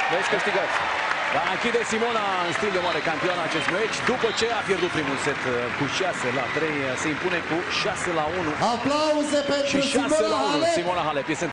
Meci câștigat. Va închide Simona în stil de mare campioană acest meci. După ce a pierdut primul set cu 6-3, se impune cu 6-1. Aplauze pentru și 6-1. Simona Halep. Simona Halep este